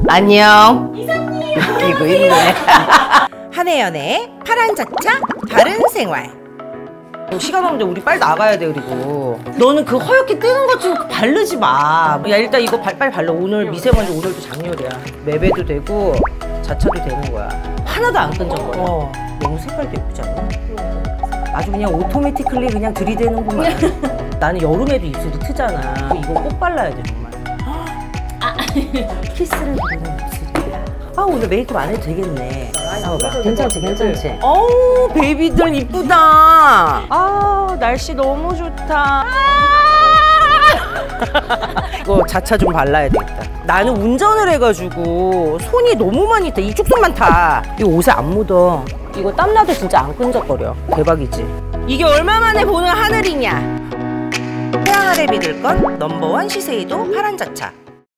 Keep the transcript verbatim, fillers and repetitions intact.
안녕. 이사님. 이거 있네. 한혜연의 파란 자차 바른 생활. 시간 없는데 우리 빨리 나가야 돼. 그리고 너는 그 허옇게 뜨는 것 좀 바르지 마. 야 일단 이거 발, 빨리 발라. 오늘 미세먼지 오늘도 장렬이야. 매배도 되고 자차도 되는 거야. 하나도 안 끈적거려. 어. 너무 색깔도 예쁘지 않아? 아주 그냥 오토매티클리 그냥 들이대는구만. 나는 여름에도 입술이 트잖아. 이거 꼭 발라야 돼 정말. 아. 키스를 부르는 입술이야. 아 오늘 메이크업 안 해도 되겠네. 아, 괜찮지 괜찮지. 어우 베이비들 이쁘다. 아 날씨 너무 좋다. 이거 자차 좀 발라야 되겠다. 나는 운전을 해가지고 손이 너무 많이 타. 이쪽 손만 타. 이거 옷에 안 묻어. 이거 땀나도 진짜 안 끈적거려. 대박이지. 이게 얼마 만에 보는 하늘이냐. 태양 아래 믿을 건 넘버원 시세이도 파란 자차.